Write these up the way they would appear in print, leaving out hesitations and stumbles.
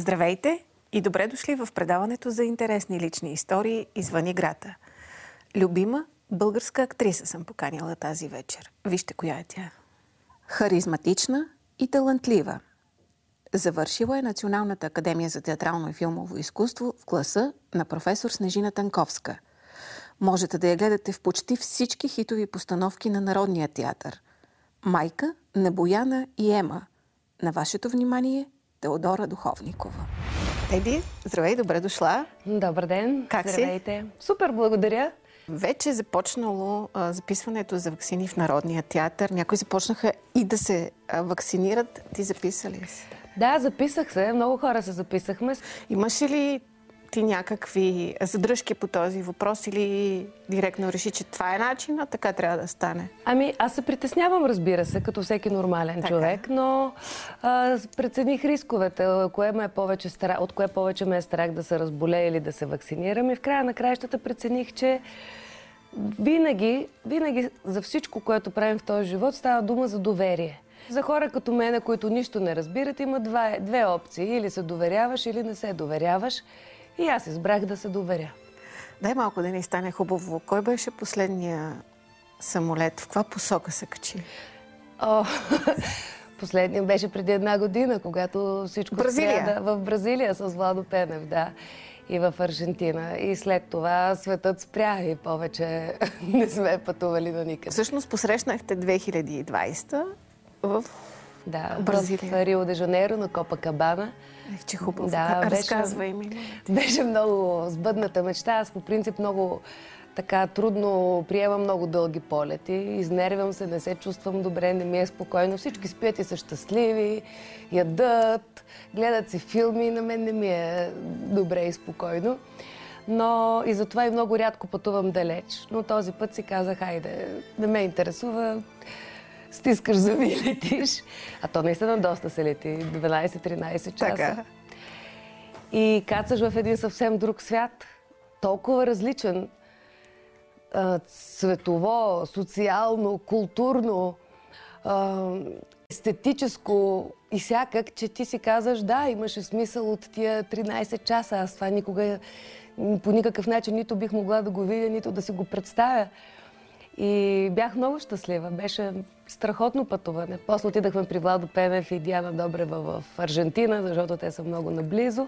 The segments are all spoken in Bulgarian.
Здравейте и добре дошли в предаването за интересни лични истории извън играта. Любима българска актриса съм поканила тази вечер. Вижте коя е тя. Харизматична и талантлива. Завършила е Националната академия за театрално и филмово изкуство в класа на професор Снежина Танковска. Можете да я гледате в почти всички хитови постановки на Народния театър. Майка на Бояна и Ема. На вашето внимание Теодора Духовникова. Еди, здравей, добре дошла. Добър ден. Как си? Здравейте. Супер, благодаря. Вече е започнало записването за ваксини в Народния театър. Някои започнаха и да се вакцинират. Ти записа ли си? Да, записах се. Много хора се записахме. Имаш ли ти някакви задръжки по този въпрос или директно реши, че това е начинът, така трябва да стане? Ами, аз се притеснявам, разбира се, като всеки нормален човек, но прецених рисковете, от кое повече ме е страх да се разболея или да се вакцинирам, и в края на краищата прецених, че винаги за всичко, което правим в този живот, става дума за доверие. За хора като мене, които нищо не разбират, има две опции. Или се доверяваш, или не се доверяваш. И аз избрах да се доверя. Дай малко да ни стане хубаво. Кой беше последния самолет? В каква посока се качи? Последния беше преди 1 година, когато всичко Бразилия. В Бразилия с Владо Пенев, да. И в Аржентина. И след това светът спря и повече не сме пътували до никъде. Всъщност посрещнахте 2020 в Бразилия. В Рио де Жанейро, на Копакабана. Че хубаво. Да, разказвай ми. Беше много сбъдната мечта. Аз по принцип много трудно приемам много дълги полети. Изнервям се, не се чувствам добре, не ми е спокойно. Всички спят и са щастливи, ядат, гледат си филми. На мен не ми е добре и спокойно. Но и затова и много рядко пътувам далеч. Но този път си казах, хайде, не ме интересува. Стискаш зъби и летиш. А то наистина доста се лети. 12-13 часа. Така. И кацаш в един съвсем друг свят. Толкова различен. Цветово, социално, културно, естетическо и всякак, че ти си казваш, да, имаше смисъл от тия 13 часа. Аз това никога, по никакъв начин нито бих могла да го видя, нито да си го представя. И бях много щастлива. Беше страхотно пътуване. После отидахме при Владо Пенев и Диана Добрева в Аржентина, защото те са много наблизо.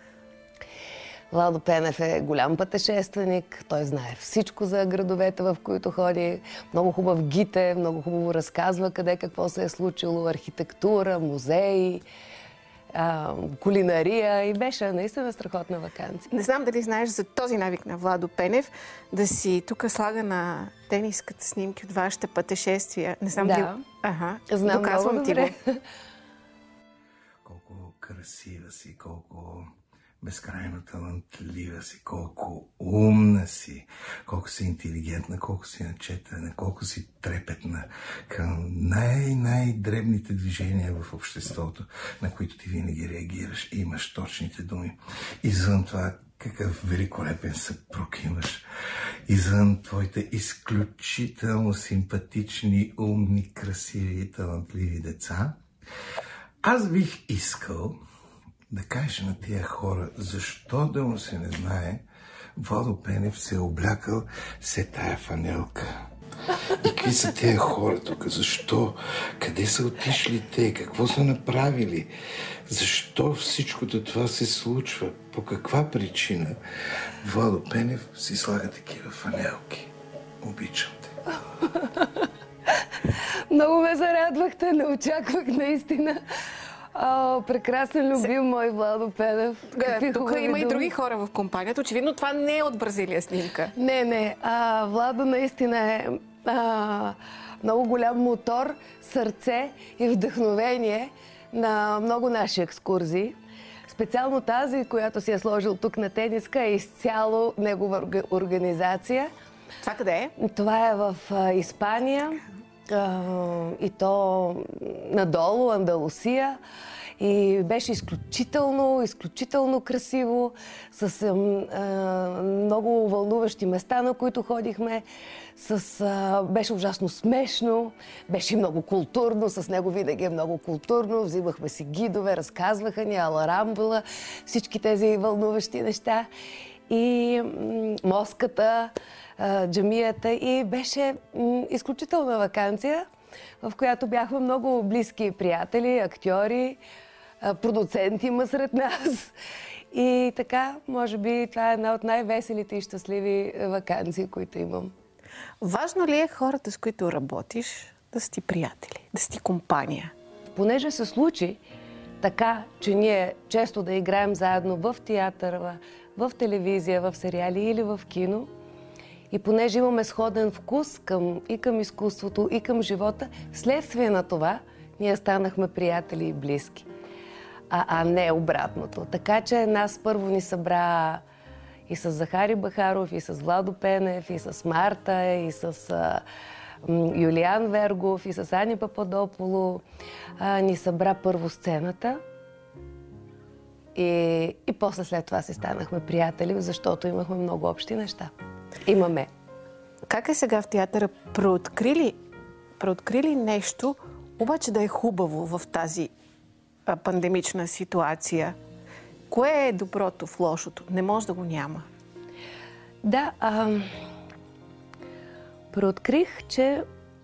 Владо Пенев е голям пътешественик. Той знае всичко за градовете, в които ходи. Много хубав гид е, много хубаво разказва къде какво се е случило. Архитектура, музеи, кулинария, и беше наистина страхотна ваканция. Не знам дали знаеш за този навик на Владо Пенев да си тук слага на тениската снимки от вашите пътешествия. Не знам дали... Знам много добре. Колко красива си, колко безкрайно талантлива си, колко умна си, колко си интелигентна, колко си начетена, колко си трепетна към най-дребните движения в обществото, на които ти винаги реагираш и имаш точните думи. Извън това, какъв великолепен съпруг имаш. Извън твоите изключително симпатични, умни, красиви и талантливи деца, аз бих искал да кажа на тия хора, защо да му се не знае, Владо Пенев се е облякал се тая фанелка. И какви са тия хора тук? Защо? Къде са отишли те? Какво са направили? Защо всичкото това се случва? По каква причина Владо Пенев си слага такива фанелки? Обичам те. Много ме зарадвахте, не очаквах наистина. Прекрасен, любим мой Владо Пенев. Тук има и други хора в компанията. Очевидно това не е от Бразилия снимка. Не. Владо наистина е много голям мотор, сърце и вдъхновение на много наши екскурзии. Специално тази, която си е сложил тук на тениска, е изцяло негова организация. Това къде е? Това е в Испания. И то надолу, Андалусия. И беше изключително красиво, с много вълнуващи места, на които ходихме. Беше ужасно смешно, беше много културно, с него винаги е много културно. Взимахме си гидове, разказваха ни Аларамбъла, всички тези вълнуващи неща. И моската, джамията. И беше изключителна ваканция, в която бяхме много близки приятели, актьори, продуценти има сред нас. И така, може би, това е една от най-веселите и щастливи ваканции, които имам. Важно ли е хората, с които работиш, да са ти приятели, да са ти компания? Понеже се случи така, че ние често да играем заедно в театър, в телевизия, в сериали или в кино, и понеже имаме сходен вкус и към изкуството, и към живота, вследствие на това ние станахме приятели и близки, а не обратното. Така че нас първо ни събра и с Захари Бахаров, и с Владо Пенев, и с Марта, и с Юлиан Вергов, и с Ани Пападополо. Ни събра първо сцената и после след това си станахме приятели, защото имахме много общи неща. Имаме. Как е сега в театъра? Преоткрили нещо, обаче да е хубаво в тази пандемична ситуация? Кое е доброто в лошото? Не може да го няма. Да, преоткрих, че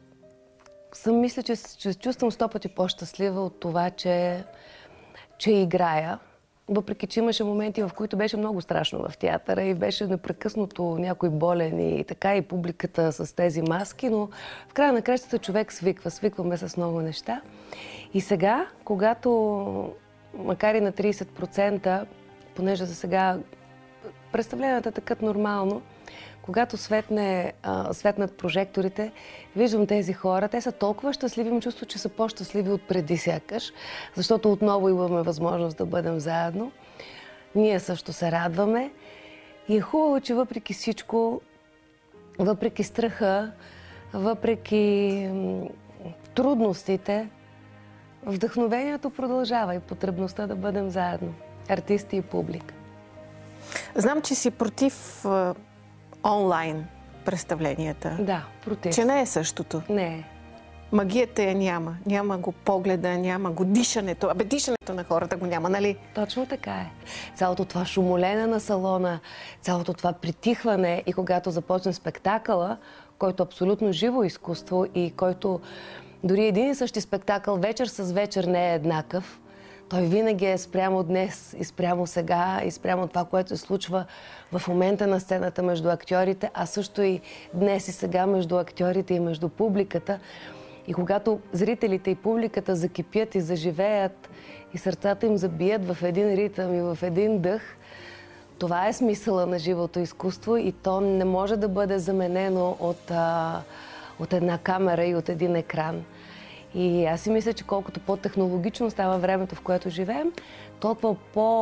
мисля, че се чувствам 100 пъти по-щастлива от това, че играя. Въпреки че имаше моменти, в които беше много страшно в театъра и беше непрекъснато някой болен и така, и публиката с тези маски, но в края на кращата човек свикваме с много неща. И сега, когато, макар и на 30%, понеже за сега представленията тъкат нормално, когато светнат прожекторите, виждам тези хора, те са толкова щастливи, им чувство, че са по-щастливи от преди сякаш, защото отново имаме възможност да бъдем заедно. Ние също се радваме и е хубаво, че въпреки всичко, въпреки страха, въпреки трудностите, вдъхновението продължава и потребността да бъдем заедно, артисти и публика. Знам, че си против онлайн представленията. Да, против. Че не е същото. Не е. Магията я няма. Няма го погледа, няма го дишането. Дишането на хората го няма, нали? Точно така е. Цялото това шумолене на салона, цялото това притихване и когато започне спектакъла, който е абсолютно живо изкуство и който дори един и същи спектакъл вечер с вечер не е еднакъв. Той винаги е спрямо днес и спрямо сега и спрямо това, което се случва в момента на сцената между актьорите, а също и днес и сега между актьорите и между публиката. И когато зрителите и публиката закипят и заживеят и сърцата им забият в един ритъм и в един дъх, това е смисъла на живото изкуство и то не може да бъде заменено от една камера и от един екран. И аз си мисля, че колкото по-технологично става времето, в което живеем, толкова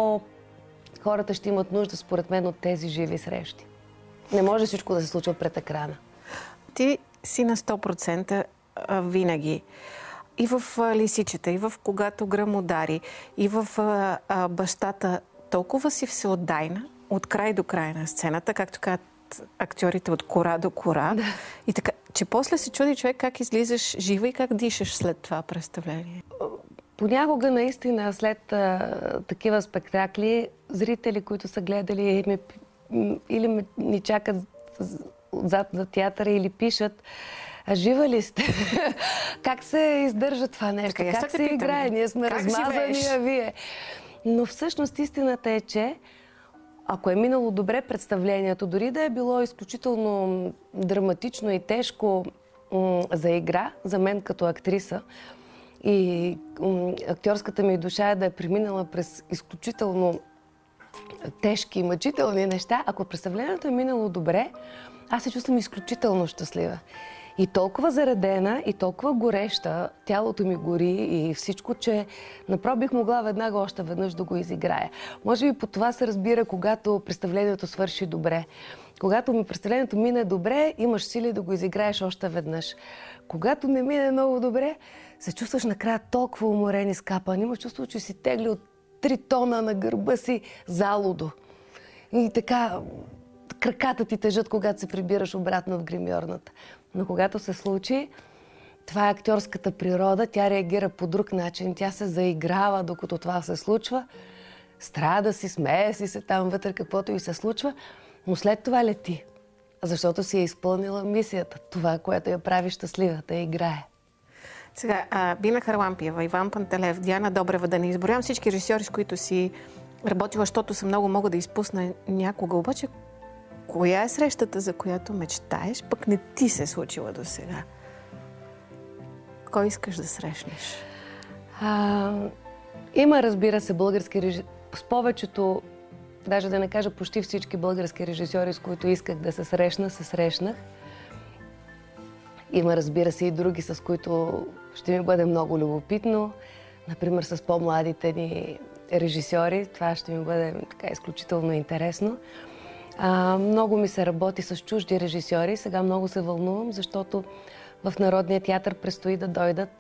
хората ще имат нужда, според мен, от тези живи срещи. Не може всичко да се случва пред екрана. Ти си на 100% винаги. И в Лисичета, и в Когато гръм удари, и в Бащата. Толкова си всеотдайна, от край до край на сцената, както казват актьорите, от кора до кора. Да. И така, че после се чуди човек как излизаш жива и как дишаш след това представление. Понякога наистина след такива спектакли, зрители, които са гледали или ни чакат отзад за театъра или пишат: а жива ли сте? Как се издържа това нещо? Така, как се играе? Ние сме размазани, а вие. Но всъщност истината е, че ако е минало добре представлението, дори да е било изключително драматично и тежко за игра, за мен като актриса, и актьорската ми душа е да е преминала през изключително тежки и мъчителни неща, ако представлението е минало добре, аз се чувствам изключително щастлива. И толкова заредена, и толкова гореща, тялото ми гори и всичко, че направо бих могла веднага още веднъж да го изиграя. Може би по това се разбира, когато представлението свърши добре. Когато представлението мине добре, имаш сили да го изиграеш още веднъж. Когато не мине много добре, се чувстваш накрая толкова уморен и скапан. Имаш чувство, че си тегли от 3 тона на гърба си залудо. И така, краката ти тежат, когато се прибираш обратно в гримьорната. Но когато се случи, това е актьорската природа, тя реагира по друг начин, тя се заиграва, докато това се случва. Страда си, смее си се там вътре, каквото и се случва, но след това лети. Защото си е изпълнила мисията, това, което я прави щастлива, да играе. Сега, Бина Харлампиева, Иван Пантелев, Диана Добрева, да не изброявам всички режисьори, с които си работила, защото са много, мога да изпусна някога. Обаче, коя е срещата, за която мечтаеш, пък не ти се е случила до сега? Кой искаш да срещнеш? Има, разбира се, български режисьори. С повечето, даже да не кажа почти всички български режисьори, с които исках да се срещнах. Има, разбира се, и други, с които ще ми бъде много любопитно. Например, с по-младите ни режисьори. Това ще ми бъде така изключително интересно. Много ми се работи с чужди режисьори. Сега много се вълнувам, защото в Народния театър предстои да дойдат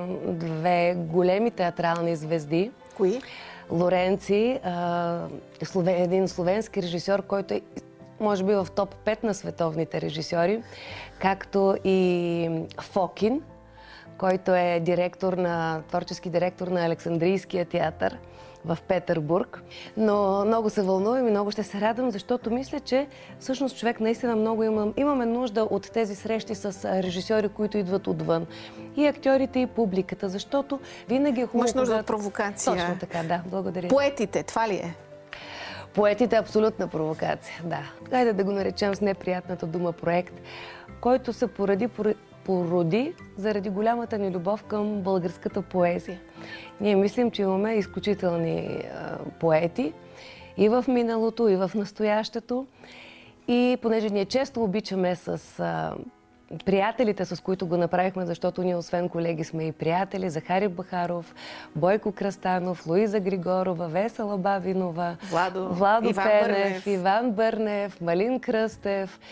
2 големи театрални звезди. Кои? Лоренци, един словенски режисьор, който е може би в топ 5 на световните режисьори, както и Фокин, който е творчески директор на Александрийския театър в Петербург. Но много се вълнувам и много ще се радвам, защото мисля, че всъщност човек наистина много имаме нужда от тези срещи с режисьори, които идват отвън. И актьорите, и публиката, защото винаги е хубаво. Имаш нужда от провокация. Точно така, да. Благодаря. Поетите, това ли е? Поетите е абсолютна провокация, да. Хайде да го наречем с неприятната дума проект, който се породи заради голямата ни любов към българската поезия. Ние мислим, че имаме изключителни поети и в миналото, и в настоящето. И понеже ние често обичаме с приятелите, с които го направихме, защото ние освен колеги сме и приятели, Захари Бахаров, Бойко Кръстанов, Луиза Григорова, Весела Бавинова, Владо Иван Пенев, Бърнев. Иван Бърнев, Малин Кръстев,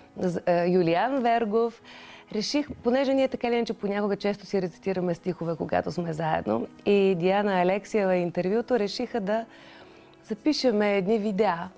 Юлиан Вергов. Реших, понеже ние така ли иначе понякога често си рецитираме стихове, когато сме заедно, и Диана Алексиева и интервюто решиха да запишеме едни видеа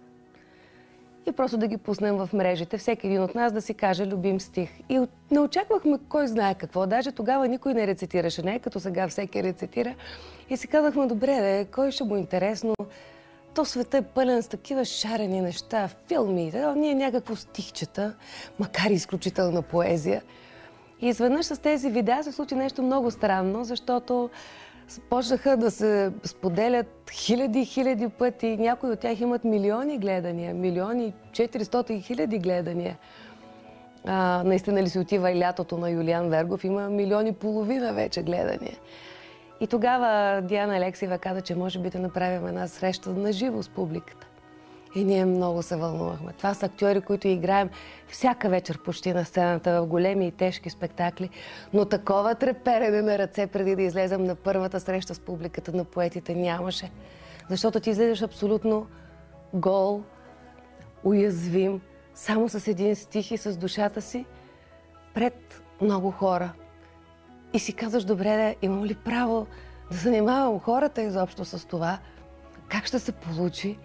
и просто да ги пуснем в мрежите. Всеки един от нас да си каже любим стих. И не очаквахме кой знае какво. Даже тогава никой не рецитираше, не като сега всеки рецитира. И си казахме, добре, кой ще му е интересно? То света е пълен с такива шарени неща, филми, ние някакво стихчета, макар и изключителна поезия. И изведнъж с тези видеа се случи нещо много странно, защото почнаха да се споделят хиляди пъти. Някои от тях имат милиони гледания, 1,4 милиона гледания. Наистина ли си отива и лятото на Юлиан Вергов, има 1,5 милиона вече гледания. И тогава Диана Алексиева каза, че може би да направим една среща на живо с публиката. И ние много се вълнувахме. Това са актьори, които играем всяка вечер почти на сцената в големи и тежки спектакли, но такова треперене на ръце преди да излезем на първата среща с публиката на поетите нямаше. Защото ти излезеш абсолютно гол, уязвим, само с един стих и с душата си пред много хора. И си казваш, добре, имам ли право да занимавам хората изобщо с това? Как ще се получи?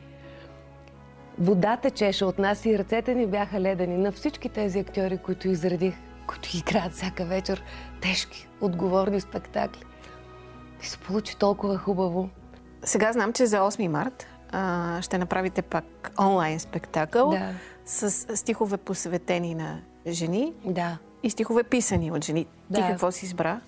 Вода течеше от нас и ръцете ни бяха ледени на всички тези актьори, които изредих, които играят всяка вечер тежки, отговорни спектакли. И се получи толкова хубаво. Сега знам, че за 8 март ще направите пак онлайн спектакъл с стихове посветени на жени и стихове писани от жени. Ти какво си избра?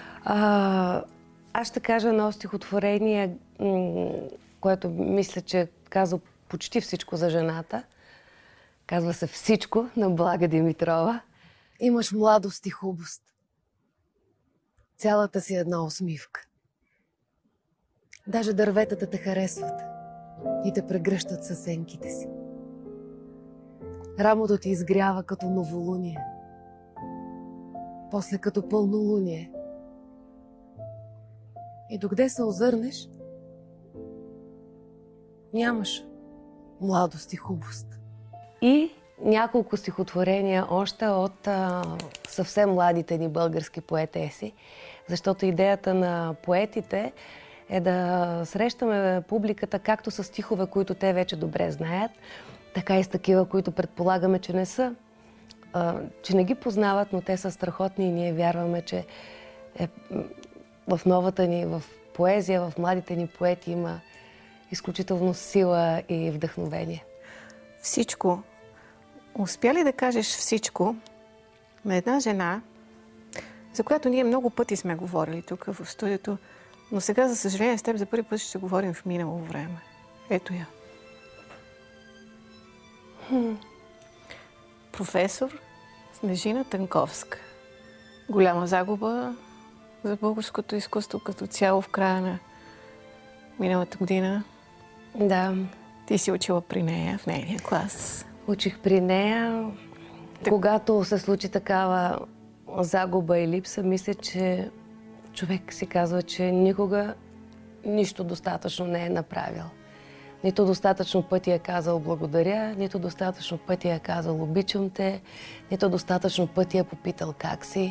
Аз ще кажа едно стихотворение, което мисля, че казва почти всичко за жената. Казва се "Всичко" на Блага Димитрова. Имаш младост и хубост. Цялата си една усмивка. Даже дърветата те харесват и те прегръщат със сенките си. Рамото ти изгрява като новолуние, после като пълнолуние. И докъде се озърнеш, нямаш младост и хубост. И няколко стихотворения още от съвсем младите ни български поетеси. Защото идеята на поетите е да срещаме публиката както с стихове, които те вече добре знаят, така и с такива, които предполагаме, че не са, че не ги познават, но те са страхотни и ние вярваме, че в новата ни, в поезия, в младите ни поети има изключително сила и вдъхновение. Всичко. Успя ли да кажеш всичко на една жена, за която ние много пъти сме говорили тук в студиото, но сега, за съжаление, с теб за първи път ще говорим в минало време. Ето я. Професор Снежина Танковска. Голяма загуба за българското изкуство като цяло в края на миналата година. Да. Ти си учила при нея, в нейния клас. Учих при нея. Когато се случи такава загуба и липса, мисля, че човек си казва, че никога нищо достатъчно не е направил. Нито достатъчно пъти е казал благодаря, нито достатъчно пъти е казал обичам те, нито достатъчно пъти е попитал как си.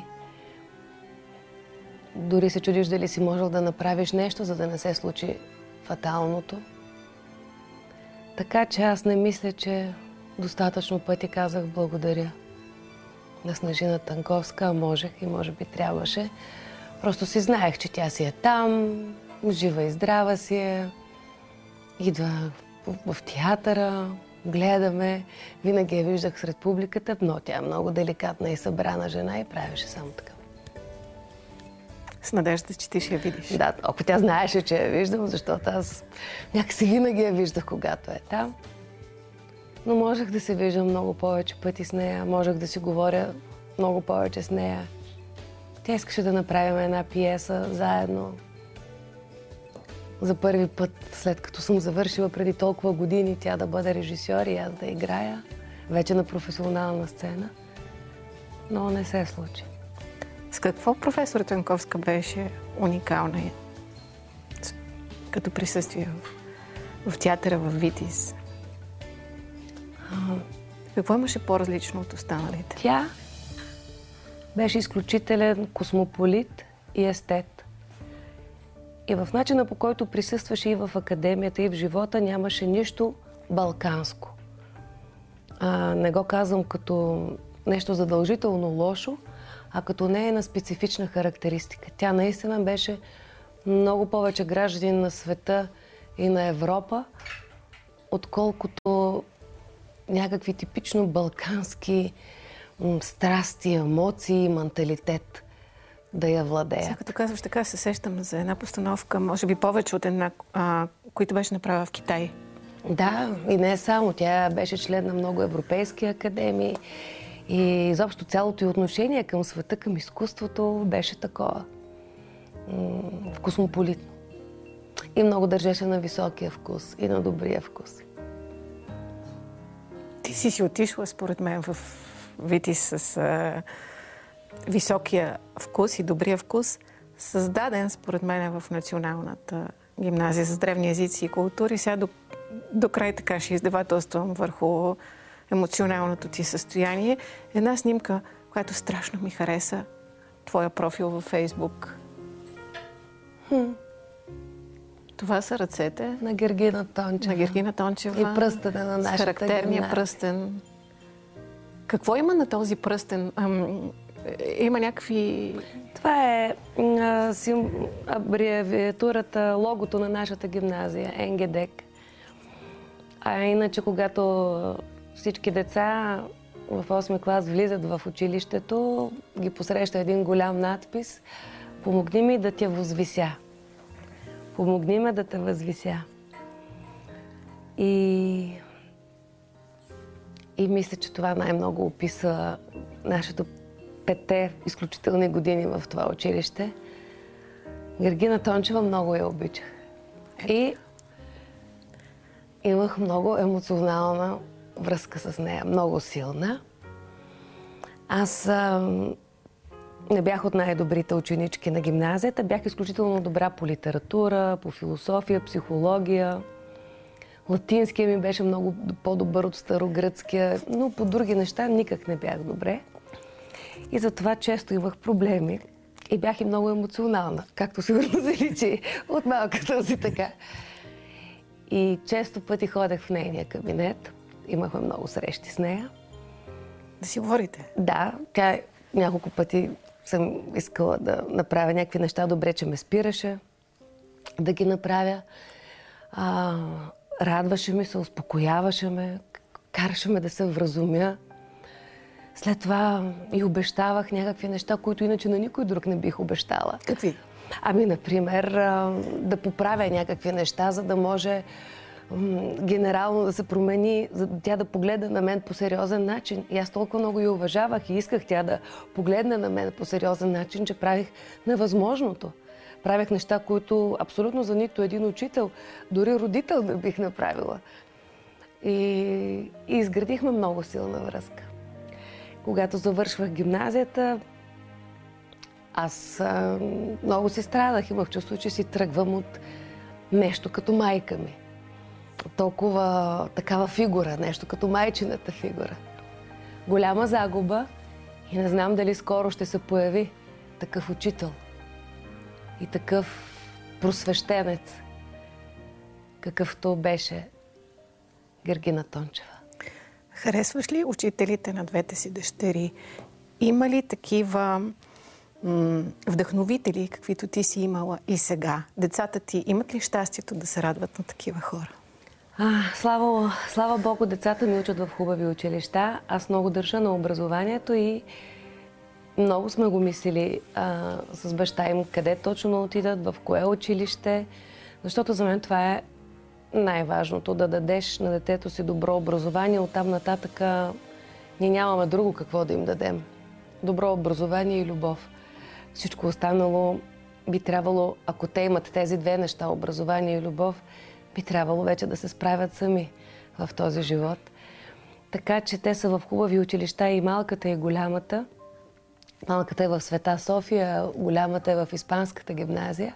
Дори се чудиш дали си можел да направиш нещо, за да не се случи фаталното. Така че аз не мисля, че достатъчно пъти казах благодаря на Снежина Танковска, а можех и може би трябваше. Просто си знаех, че тя си е там, жива и здрава си е, идва в театъра, гледаме, винаги я виждах сред публиката, но тя е много деликатна и събрана жена и правеше само така. С надежда, че ти ще я видиш. Да, ако тя знаеше, че я виждам, защото аз някакси винаги я виждах, когато е там. Но можех да се виждам много повече пъти с нея, можех да си говоря много повече с нея. Тя искаше да направим една пиеса заедно. За първи път, след като съм завършила преди толкова години, тя да бъде режисьор и аз да играя, вече на професионална сцена. Но не се случи. С какво професор Танковска беше уникална като присъствие в театъра в Витис? Какво имаше по-различно от останалите? Тя беше изключителен космополит и естет. И в начина, по който присъстваше и в академията, и в живота, нямаше нищо балканско. Не го казвам като нещо задължително лошо, а като нейна специфична характеристика. Тя наистина беше много повече гражданин на света и на Европа, отколкото някакви типично балкански страсти, емоции, менталитет да я владеят. Сега като казваш така, се сещам за една постановка, може би повече от една, която беше направена в Китай. Да, и не само. Тя беше член на много европейски академии и изобщо цялото й отношение към света, към изкуството беше такова. Космополитно. И много държеше на високия вкус и на добрия вкус. Ти си отишла, според мен, в Витис с високия вкус и добрия вкус, създаден, според мен, в Националната гимназия за древни езици и култури. Сега до край така ще издевателствам върху емоционалното ти състояние. Една снимка, която страшно ми хареса, твоя профил във Фейсбук. Това са ръцете на Гергина Тончева. На Гергина Тончева. И пръстена на нашата характерния гимназия. пръстен. Какво има на този пръстен? Има някакви... Това е абревиатурата, логото на нашата гимназия, НГДЕК. А иначе, когато всички деца в 8 клас влизат в училището, ги посреща един голям надпис: "Помогни ми да те възвися." Помогни ме да те възвися. И мисля, че това най-много описва нашето 5 изключителни години в това училище. Гергина Тончева много я обичах. И имах много емоционална връзка с нея, много силна. Аз не бях от най-добрите ученички на гимназията, бях изключително добра по литература, по философия, психология. Латинския ми беше много по-добър от старогръцкия, но по други неща никак не бях добре. И затова често имах проблеми И бях и много емоционална, както сигурно се личи от малката си така. И често пъти ходех в нейния кабинет. Имахме много срещи с нея. Да си говорите? Да, тя няколко пъти съм искала да направя някакви неща. Добре, че ме спираше да ги направя. Радваше ми се, успокояваше ме, караше ме да се вразумя. След това и обещавах някакви неща, които иначе на никой друг не бих обещала. Какви? Ами, например, да поправя някакви неща, за да може генерално да се промени, за тя да погледне на мен по сериозен начин. И аз толкова много я уважавах и исках тя да погледне на мен по сериозен начин, че правих невъзможното. Правих неща, които абсолютно за нито един учител, дори родител не бих направила. И изградихме много силна връзка. Когато завършвах гимназията, аз много си страдах. Имах чувство, че си тръгвам от нещо като майка ми. Толкова такава фигура, нещо като майчината фигура. Голяма загуба и не знам дали скоро ще се появи такъв учител и такъв просвещенец, какъвто беше Гергина Тончева. Харесваш ли учителите на двете си дъщери? Има ли такива вдъхновители, каквито ти си имала и сега? Децата ти имат ли щастието да се радват на такива хора? Слава Богу, децата ми учат в хубави училища. Аз много държа на образованието и много сме го мислили с баща им къде точно отидат, в кое училище, защото за мен това е най-важното, да дадеш на детето си добро образование. Оттам нататък ние нямаме друго какво да им дадем. Добро образование и любов. Всичко останало би трябвало, ако те имат тези две неща, образование и любов, би трябвало вече да се справят сами в този живот. Така че те са в хубави училища, и малката, и голямата. Малката е в Света София, голямата е в Испанската гимназия.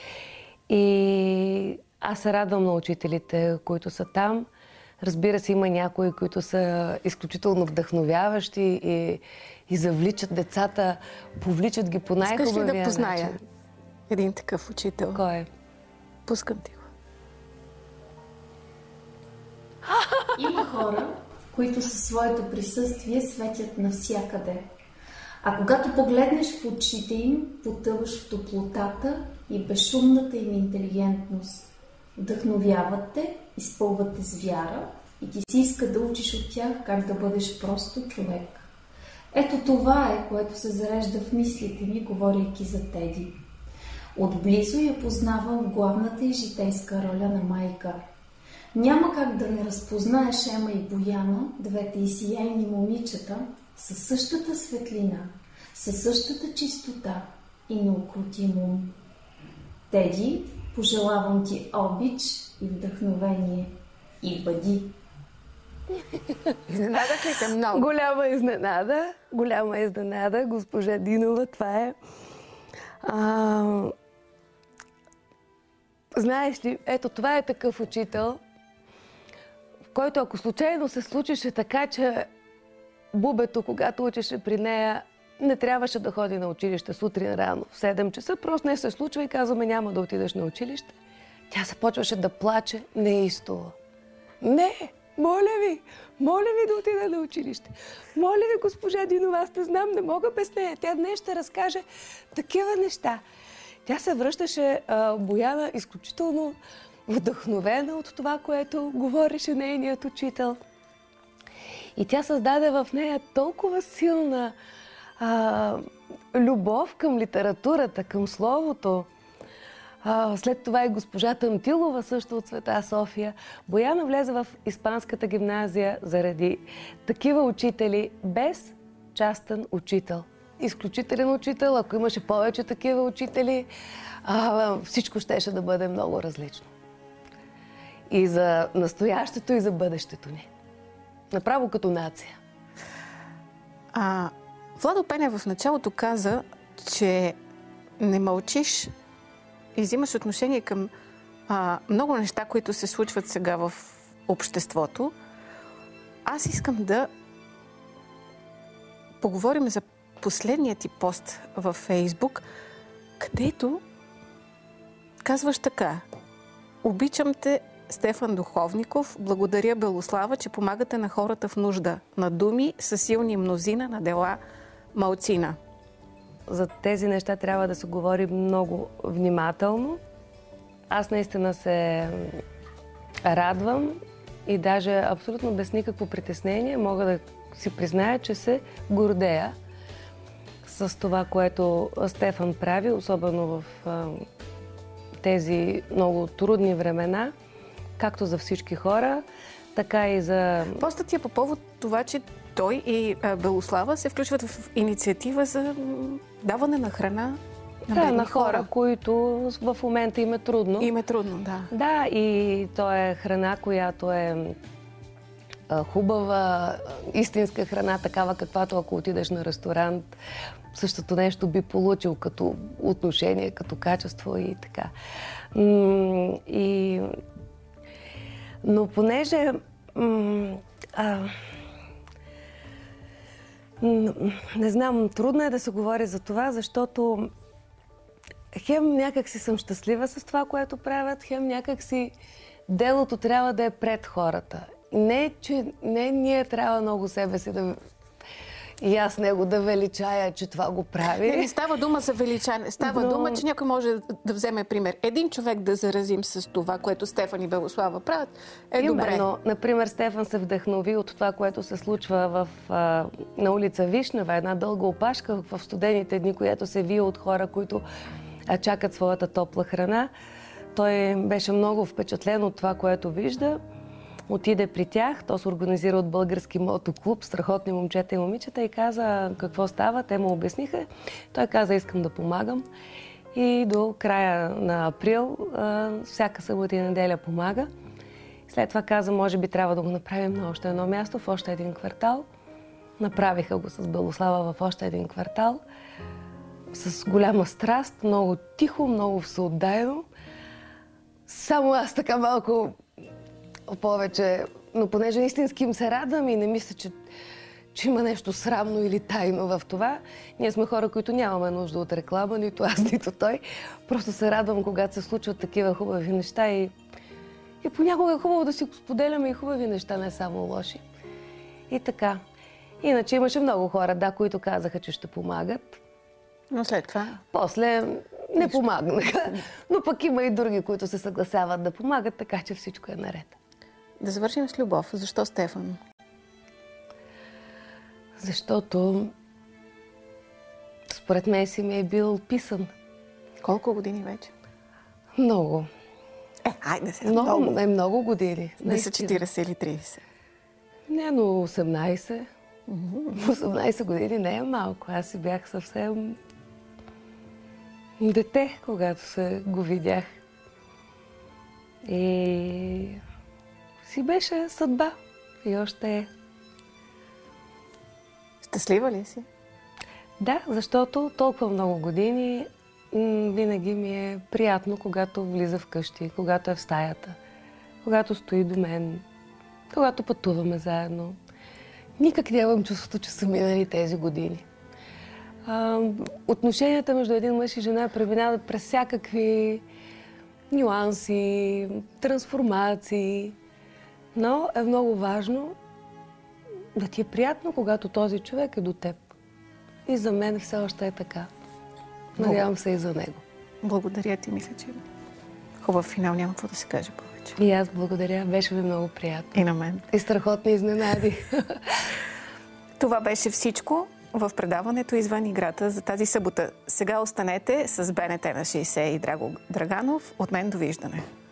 И аз се радвам на учителите, които са там. Разбира се, има някои, които са изключително вдъхновяващи и завличат децата, повличат ги по най-хубавия начин. Искаш ли да позная един такъв учител? Кой е? Пускам ти го. Има хора, които със своето присъствие светят навсякъде. А когато погледнеш в очите им, потъваш в топлотата и безшумната им интелигентност. Вдъхновяват те, изпълват те с вяра и ти си иска да учиш от тях как да бъдеш просто човек. Ето това е, което се зарежда в мислите ми, говорейки за Теди. Отблизо я познавам в главната и житейска роля на майка. Няма как да не разпознаеш Ема и Бояна, двете изсияйни момичета, със същата светлина, със същата чистота и неукротим ум. Теди, пожелавам ти обич и вдъхновение. И бъди! Изненадах ли те много? Голяма изненада, госпожа Динова. Това е... Знаеш ли, ето това е такъв учител, в който ако случайно се случише така, че Бубето, когато учеше при нея, не трябваше да ходи на училище сутрин рано в 7 часа, просто не се случва и казваме: няма да отидеш на училище. Тя започваше да плаче неистово. Не, моля ви да отида на училище. Моля ви, госпожа Динова, аз не знам, не мога без нея. Тя днес ще разкаже такива неща. Тя се връщаше, Бояна, изключително вдъхновена от това, което говореше нейният учител. И тя създаде в нея толкова силна любов към литературата, към словото. След това и госпожа Тантилова, също от Света София. Бояна влезе в Испанската гимназия заради такива учители, без частен учител. Изключителен учител. Ако имаше повече такива учители, всичко щеше да бъде много различно. И за настоящето, и за бъдещето ни. Направо като нация. Владо Пенев в началото каза, че не мълчиш и взимаш отношение към много неща, които се случват сега в обществото. Аз искам да поговорим за последният ти пост във Фейсбук, където казваш така: обичам те, Стефан Духовников, благодаря Белослава, че помагате на хората в нужда. На думи са силни мнозина, на дела малцина. За тези неща трябва да се говори много внимателно. Аз наистина се радвам и даже абсолютно без никакво притеснение мога да си призная, че се гордея с това, което Стефан прави, особено в тези много трудни времена, както за всички хора, така и за... Постът ти е по повод това, че той и Белослава се включват в инициатива за даване на храна на бедни на хора, които в момента им е трудно. Им е трудно, да. Да, и то е храна, която е хубава, истинска храна, такава каквато ако отидеш на ресторант, същото нещо би получил като отношение, като качество и така. Но понеже не знам, трудно е да се говори за това, защото хем някак си съм щастлива с това, което правят, хем някак си делото трябва да е пред хората. Не, че ние трябва много себе си да... И аз него да величая, че това го прави. Не става дума за величане. Става дума, че някой може да вземе пример. Един човек да заразим с това, което Стефан и Белослава правят, е добре. Но, например, Стефан се вдъхнови от това, което се случва на улица Вишнева, една дълга опашка в студените дни, която се вие от хора, които чакат своята топла храна. Той беше много впечатлен от това, което вижда. Отиде при тях, то се организира от български мотоклуб, страхотни момчета и момичета, и каза какво става. Те му обясниха. Той каза: искам да помагам. И до края на април всяка събота и неделя помага. След това каза: може би трябва да го направим на още едно място, в още един квартал. Направиха го с Белослава в още един квартал. С голяма страст, много тихо, много всеотдайно. Само аз така малко повече, но понеже истински им се радвам и не мисля, че има нещо срамно или тайно в това. Ние сме хора, които нямаме нужда от реклама, нито аз, нито той. Просто се радвам, когато се случват такива хубави неща и понякога е хубаво да си споделяме и хубави неща, не само лоши. И така. Иначе имаше много хора, да, които казаха, че ще помагат. Но след това? После не помагнаха. Но пък има и други, които се съгласяват да помагат, така че всичко е наред. Да завършим с любов. Защо Стефан? Защото според мен си ми е бил писан. Колко години вече? Много. Айде сега. Много години. Не са 40 или 30? Не, но 18. 18 години не е малко. Аз си бях съвсем дете, когато се го видях. И си беше съдба. И още е. Щастлива ли си? Да, защото толкова много години винаги ми е приятно, когато влиза вкъщи, когато е в стаята, когато стои до мен, когато пътуваме заедно. Никак нямам чувството, че са минали тези години. Отношенията между един мъж и жена преминават през всякакви нюанси, трансформации, но е много важно да ти е приятно, когато този човек е до теб. И за мен все още е така. Надявам се и за него. Благодаря ти, мисля, че хубав финал, няма какво да се каже повече. И аз благодаря, беше ми много приятно. И на мен. И страхотни изненади. Това беше всичко в предаването Извън играта за тази събота. Сега останете с БНТ на 60 и Драго Драганов. От мен довиждане.